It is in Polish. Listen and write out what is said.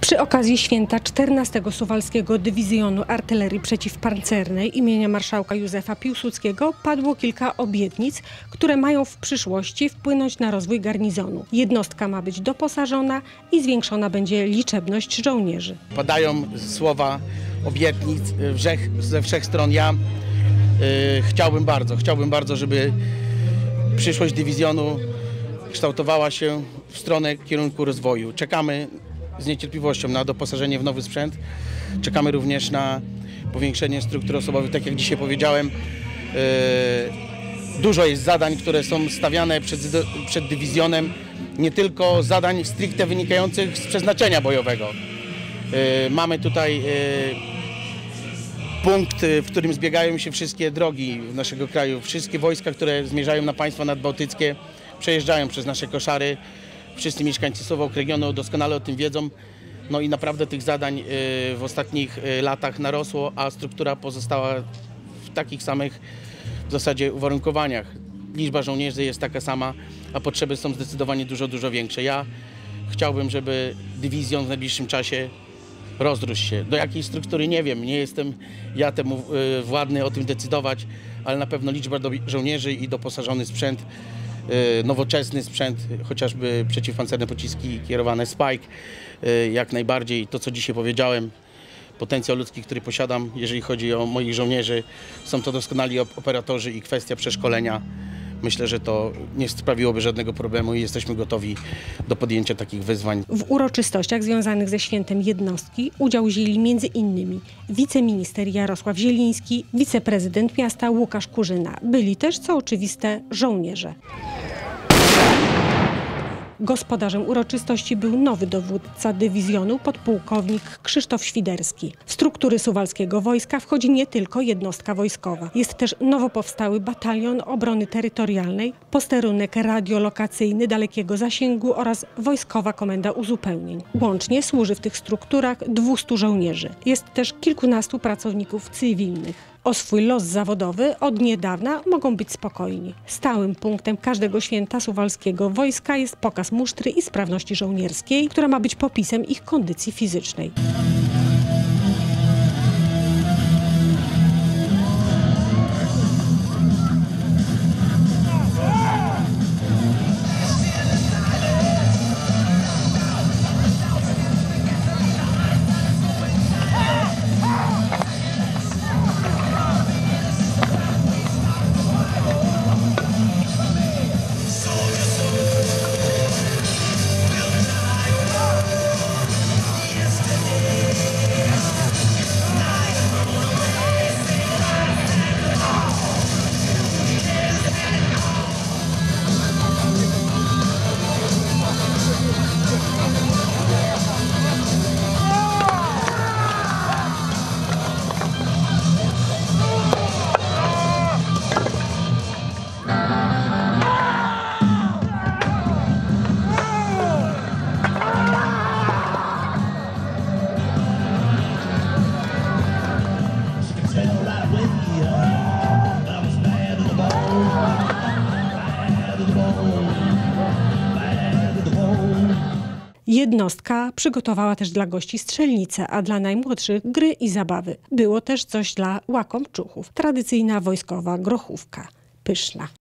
Przy okazji święta 14. Suwalskiego Dywizjonu Artylerii Przeciwpancernej imienia marszałka Józefa Piłsudskiego padło kilka obietnic, które mają w przyszłości wpłynąć na rozwój garnizonu. Jednostka ma być doposażona i zwiększona będzie liczebność żołnierzy. Padają słowa obietnic ze wszech stron. Ja chciałbym bardzo, żeby przyszłość dywizjonu kształtowała się w stronę kierunku rozwoju. Czekamy z niecierpliwością na doposażenie w nowy sprzęt. Czekamy również na powiększenie struktur osobowych. Tak jak dzisiaj powiedziałem, dużo jest zadań, które są stawiane przed dywizjonem. Nie tylko zadań stricte wynikających z przeznaczenia bojowego. Mamy tutaj punkt, w którym zbiegają się wszystkie drogi naszego kraju. Wszystkie wojska, które zmierzają na państwa nadbałtyckie, przejeżdżają przez nasze koszary. Wszyscy mieszkańcy Suwałk regionu doskonale o tym wiedzą. No i naprawdę tych zadań w ostatnich latach narosło, a struktura pozostała w takich samych w zasadzie uwarunkowaniach. Liczba żołnierzy jest taka sama, a potrzeby są zdecydowanie dużo większe. Ja chciałbym, żeby dywizjon w najbliższym czasie rozrósł się. Do jakiej struktury nie wiem, nie jestem ja temu władny o tym decydować, ale na pewno liczba żołnierzy i doposażony sprzęt, nowoczesny sprzęt, chociażby przeciwpancerne pociski kierowane Spike, jak najbardziej. To, co dzisiaj powiedziałem, potencjał ludzki, który posiadam, jeżeli chodzi o moich żołnierzy, są to doskonali operatorzy i kwestia przeszkolenia. Myślę, że to nie sprawiłoby żadnego problemu i jesteśmy gotowi do podjęcia takich wyzwań. W uroczystościach związanych ze świętem jednostki udział wzięli m.in. wiceminister Jarosław Zieliński, wiceprezydent miasta Łukasz Kurzyna. Byli też, co oczywiste, żołnierze. Gospodarzem uroczystości był nowy dowódca dywizjonu, podpułkownik Krzysztof Świderski. W struktury suwalskiego wojska wchodzi nie tylko jednostka wojskowa. Jest też nowo powstały batalion obrony terytorialnej, posterunek radiolokacyjny dalekiego zasięgu oraz wojskowa komenda uzupełnień. Łącznie służy w tych strukturach 200 żołnierzy. Jest też kilkunastu pracowników cywilnych. O swój los zawodowy od niedawna mogą być spokojni. Stałym punktem każdego święta suwalskiego wojska jest pokaz musztry i sprawności żołnierskiej, która ma być popisem ich kondycji fizycznej. Jednostka przygotowała też dla gości strzelnice, a dla najmłodszych gry i zabawy. Było też coś dla łakomczuchów. Tradycyjna wojskowa grochówka. Pyszna.